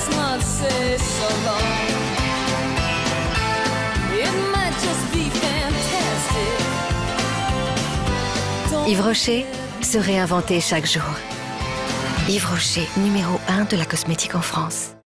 let's not say so long. It might just be fantastic. Yves Rocher, se réinventer chaque jour. Yves Rocher, numéro 1 de la cosmétique en France.